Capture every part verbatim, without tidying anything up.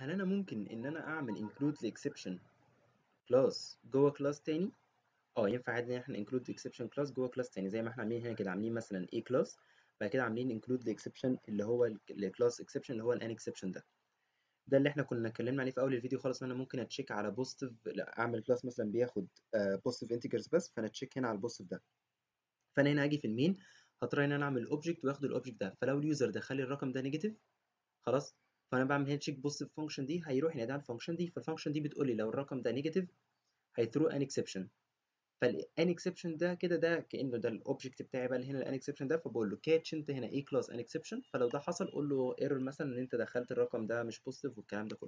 هل انا ممكن ان انا اعمل include the exception class جوه كلاس تاني؟ اه ينفع عادي ان احنا include the exception class جوه كلاس تاني، زي ما احنا عاملين هنا كده، عاملين مثلا a class بعد كده عاملين include the exception اللي هو الكلاس exception اللي هو الان exception ده. ده اللي احنا كنا اتكلمنا عليه في اول الفيديو خالص، ان انا ممكن اتشيك على بوزيتيف، اعمل كلاس مثلا بياخد بوزيتيف انتجرز بس، فانا اتشيك هنا على البوزيتيف ده. فانا هنا هاجي في المين هضطر ان انا اعمل اوبجكت واخد الاوبجكت ده، فلو اليوزر دخل لي الرقم ده نيجاتيف خلاص، فانا بعمل هنا تشيك بوزيتيف فانكشن دي، هيروح ينادي على الفانكشن دي، فالفانكشن دي بتقول لي لو الرقم ده نيجاتيف هيثرو ان اكسبشن. فالان اكسبشن ده كده ده كانه ده الاوبجكت بتاعي بقى اللي هنا الان اكسبشن ده، فبقول له كاتش انت هنا اي كلاس ان اكسبشن، فلو ده حصل قول له ايرور مثلا ان انت دخلت الرقم ده مش بوزيتيف والكلام ده كله.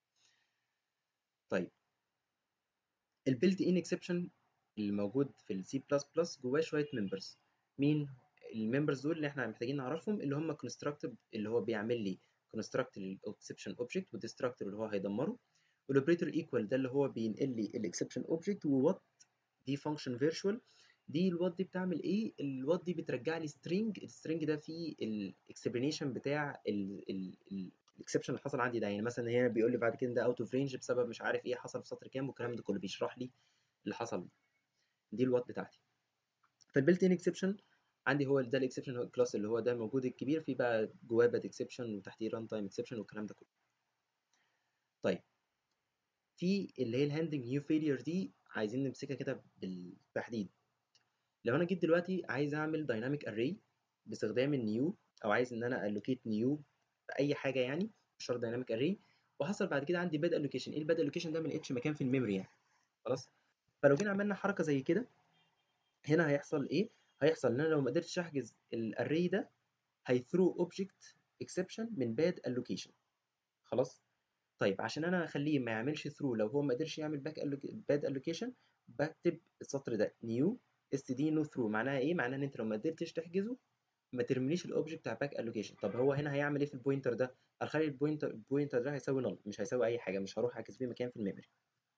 طيب البيلت ان اكسبشن اللي موجود في السي بلس بلس جواه شويه ممبرز. مين الممبرز دول اللي احنا محتاجين نعرفهم؟ اللي هم كونستراكتيف اللي هو بيعمل لي كونستراكت للاكسبشن اوبجكت، والديستراكتور اللي هو هيدمره، والاوبريتور ايكوال ده اللي هو بينقل لي الاكسبشن اوبجكت، ووات دي فانكشن فيرتشوال. دي الوات دي بتعمل ايه؟ الوات دي بترجع لي سترينج، السترينج ده فيه الاكسبلانيشن بتاع الاكسبشن اللي حصل عندي ده، يعني مثلا هنا بيقول لي بعد كده ده اوت اوف رينج بسبب مش عارف ايه حصل في سطر كام، والكلام ده كله بيشرح لي اللي حصل. دي الوات بتاعتي. فالبيلت ان اكسبشن عندي هو ده الاكسبشن، هو الكلاس اللي هو ده موجود الكبير، فيه بقى جواه باد اكسبشن وتحتيه ران تايم اكسبشن والكلام ده كله. طيب في اللي هي الهاندنج نيو فيلير دي عايزين نمسكها كده بالتحديد. لو انا جيت دلوقتي عايز اعمل دايناميك اري باستخدام النيو، او عايز ان انا الوكيت نيو باي حاجه يعني مش شرط دايناميك اري، وحصل بعد كده عندي باد الوكيشن، ايه الباد الوكيشن ده؟ ما لقيتش مكان في الميموري يعني خلاص. فلو جينا عملنا حركه زي كده هنا هيحصل ايه؟ هيحصل ان انا لو ما قدرتش احجز الاري ده هيثرو اوبجكت اكسبشن من باد الوكيشن خلاص. طيب عشان انا اخليه ما يعملش ثرو لو هو ما قدرش يعمل باك باد الوكيشن، بكتب السطر ده نيو اس دي نو ثرو. معناها ايه؟ معناها ان انت لو ما قدرتش تحجزه ما ترميليش الاوبجكت بتاع باك الوكيشن. طب هو هنا هيعمل ايه في البوينتر ده؟ هخلي البوينتر البوينتر ده هيساوي نل، مش هيساوي اي حاجه، مش هروح احجز بيه مكان في الميموري.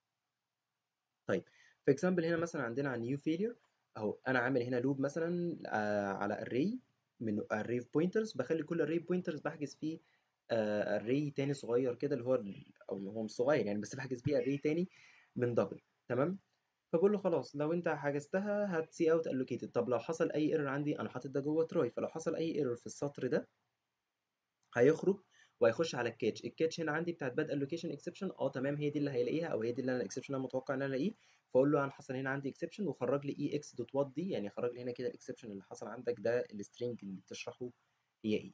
طيب في اكزامبل هنا مثلا عندنا على نيو فيلير اهو، انا عامل هنا لوب مثلا آه على اري من اري اوف بوينترز، بخلي كل اري بوينترز بحجز فيه اري تاني صغير كده اللي هو ال- او هو مش صغير يعني، بس بحجز بيه اري تاني من دبل. تمام. فبقول له خلاص لو انت حجزتها هتسي اوت الوكيتد. طب لو حصل اي ايرور عندي، انا حاطط ده جوه تراي، فلو حصل اي ايرور في السطر ده هيخرج وهيخش على الكاتش. الكاتش هنا عندي بتاعت باد الوكيشن اكسبشن، اه تمام هي دي اللي هيلاقيها، او هي دي اللي انا الاكسبشن اللي انا متوقع ان انا الاقيه. فاقول له انا حصل هنا عندي اكسبشن وخرج لي اي اكس دوت وات دي، يعني خرج لي هنا كده الاكسبشن اللي حصل عندك ده السترينج اللي بتشرحه هي ايه.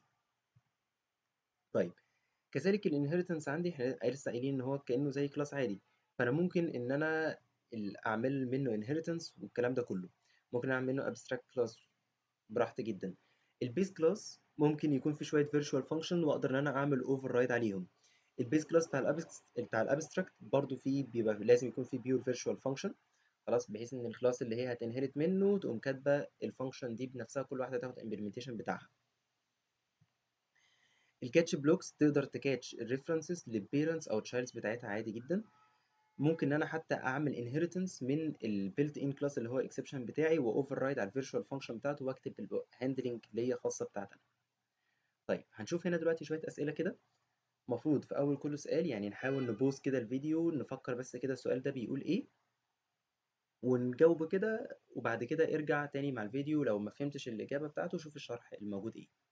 طيب كذلك الانهيرتنس عندي احنا لسه قايلين ان هو كانه زي كلاس عادي، فانا ممكن ان انا ال- اعمل منه انهيرتنس والكلام ده كله، ممكن اعمل منه ابستراكت كلاس براحتي جدا. البيز كلاس ممكن يكون في شويه فيرتشوال فانكشن واقدر ان انا اعمل اوفر رايد عليهم. البيز كلاس بتاع الابست بتاع الابستراكت برضو فيه بيبقى لازم يكون فيه بيور فيرتشوال فانكشن خلاص، بحيث ان الكلاس اللي هي هتنهرت منه تقوم كاتبه الفانكشن دي بنفسها، كل واحده تاخد امبلمنتيشن بتاعها. الكاتش بلوكس تقدر تكاتش الريفرنسز للبيرنتس او التشايلدز بتاعتها عادي جدا. ممكن ان انا حتى اعمل انهيرتنس من البيلت ان كلاس اللي هو اكسبشن بتاعي واوفر رايد على الفيرتشوال فانكشن بتاعته واكتب الهاندلنج اللي هي خاصه بتاعتنا. طيب هنشوف هنا دلوقتي شويه اسئله كده، المفروض في اول كل سؤال يعني نحاول نبوظ كده الفيديو نفكر بس كده السؤال ده بيقول ايه ونجاوبه كده، وبعد كده ارجع تاني مع الفيديو لو ما فهمتش الاجابه بتاعته شوف الشرح الموجود ايه.